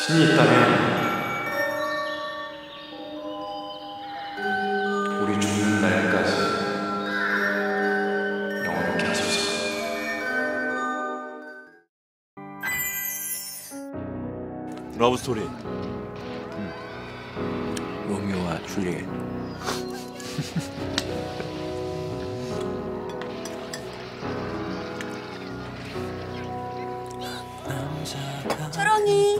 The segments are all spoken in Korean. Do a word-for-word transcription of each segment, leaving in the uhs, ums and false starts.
신이 있다면 우리 죽는 날까지 영원하게 하소서. 러브스토리. 음. 로미오와 줄리엣. 철옹이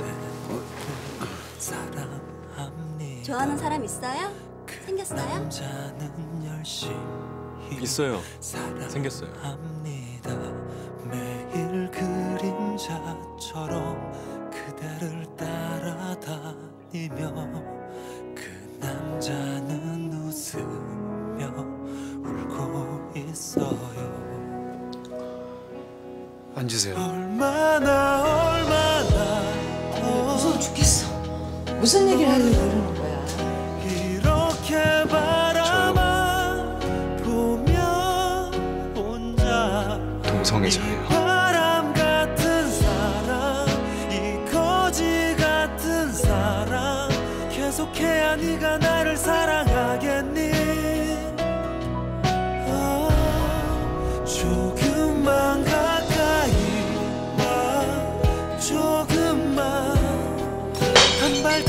좋아하는 사람 있어요? 생겼어요? 있어요. 생겼어요. 매일 그림자처럼 그대를 따라다니며 그 남자는 웃으며 울고 있어요. 앉으세요. 얼마나 얼마나 무서워 죽겠어. 무슨 얘기를 하려고 그러는 거야? 이렇게 바라만 보면 혼자 동성애자예요. 바람 같은 사랑, 이 거지 같은 사랑, 계속해야 네가 나를 사랑하겠니? 어, 조금만 가까이 와, 조금만. 한 발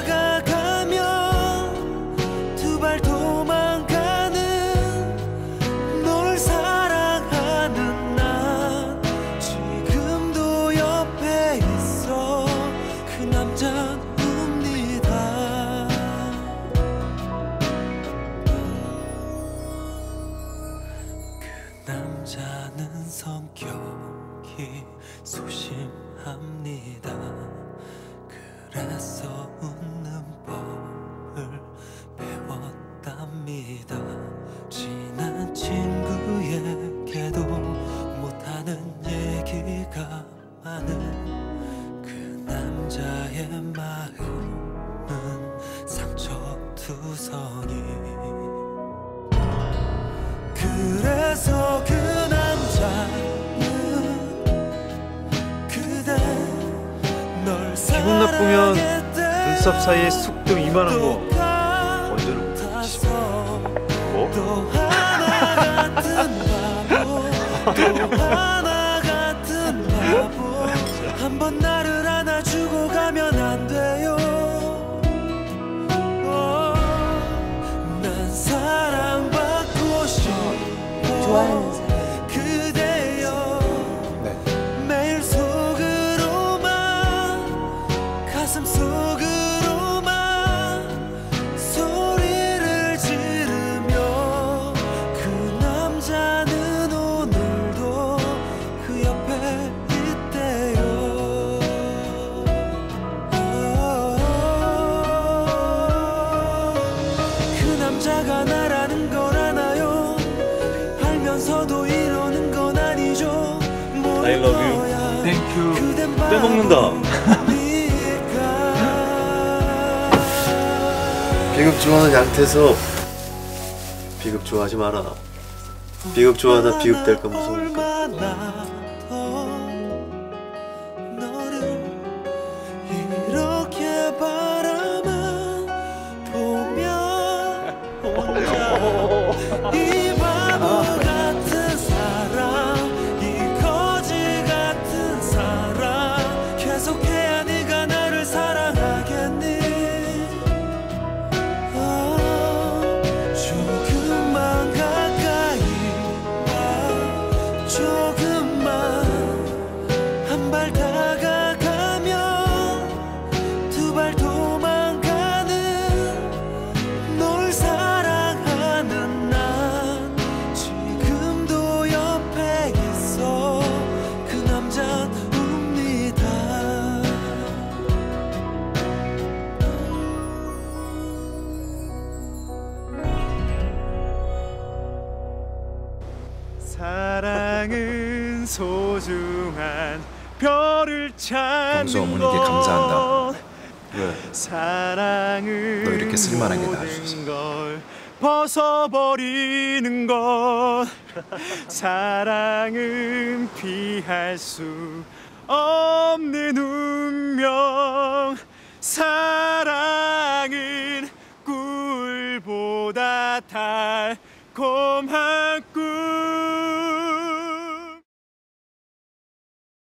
다가가면 두 발 도망가는 널 사랑하는 난 지금도 옆에 있어. 그 남자는 웁니다. 그 남자는 성격이 소심합니다. 그래서 웃는 법을 배웠답니다. 친한 친구에게도 못하는 얘기가 많은 그 남자의 마음은 상처투성이. 그래서 그 남자는 그대 널 기분 나쁘면 눈썹 사이에 쑥 좀 이만한 거 언제로 붙이시면 뭐? 또 하나 같은 바보, 또 하나 같은 바보. 한번 나를 안아주고 가면 안 돼요? 어, 난 사랑받고 싶어. 좋아하는 사람. 그대여. 네. 매일 속으로만, 가슴 속으로만 소리를 지르며 그 남자는 오늘도 그 옆에 있대요. 그 남자가 나라는 걸 아나요? 알면서도 이러는 건 아니죠. I love you. 땡큐. 그댄 빼먹는다. 비극 좋아하는 양태석, 비극 좋아하지 마라. 비극 좋아하다 비극될까 무서우니까. 얼마나 더 너를 이렇게 바라만 보면 혼자 이 바보 같은 사랑, 이 거지 같은 사랑, 계속해야 네가 나를 사랑하겠니? 어, 조금만 가까이 와, 조금만. 한 발 다가가면 두 발 도망가는 널 사랑하는 난 지금도 옆에 있어. 그 남자 웁니다. 사랑은 소중한 별을 찾는 경수 어머니께 감사한다. 왜? 사랑은 너 이렇게 쓸만하게 낳아줘서. 모든 걸 벗어버리는 것. 사랑은 피할 수 없는 운명. 사랑은 꿀보다 달콤한 꿀